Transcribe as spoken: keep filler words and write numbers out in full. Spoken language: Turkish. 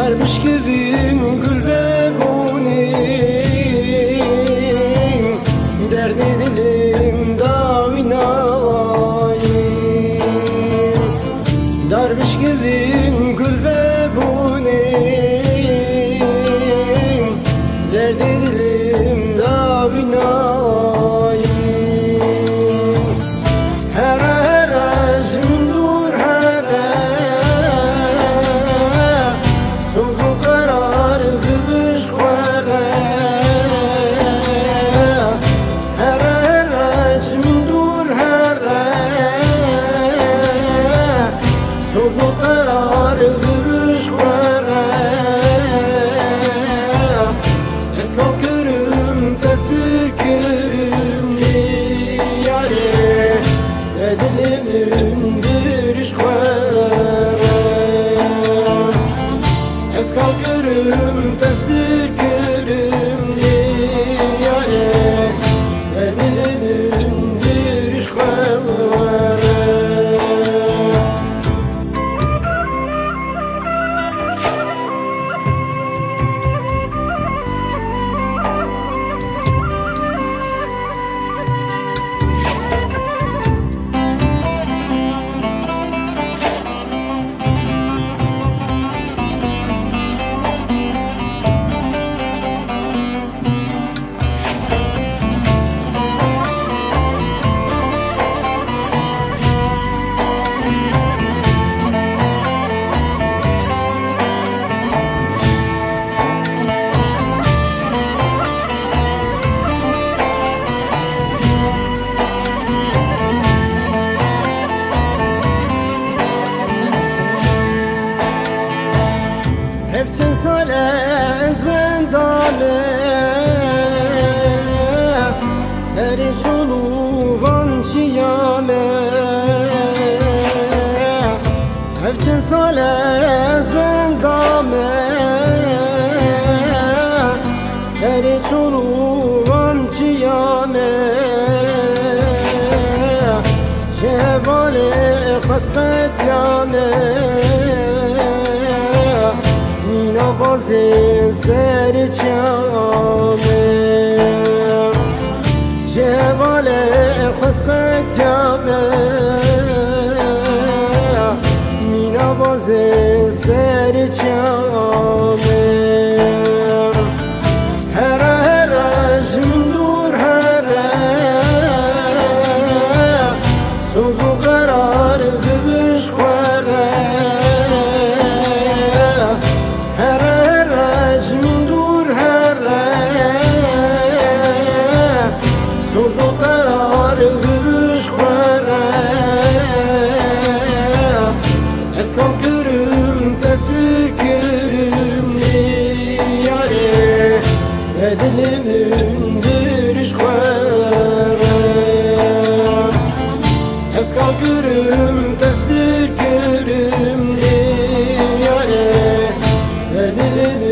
dermiş givin gül ve bunim derdi dilim davinayim. Dermiş givin gül ve bunim derdi dilim davinayim. Sozu karar gülüş vere Eskal körüm tesbir körüm diyare Edilimin dürüş vere Eskal körüm tesbir körüm diyare Edilimin dürüş vere. Efçin sale ezvendale Seri çoluvan çiyame Efçin sale ezvendame Seri çoluvan çiyame Şevale kasket yame Bazı serçame Cevale kısket yame Mina bazı serçame Hera hera jimdur hera Sozu karar gülüş vere Sozu karar gülüş vere Eskal körüm tesbir körüm diyare Edilimin dürüş vere Eskal körüm tesbir körüm diyare Edilimin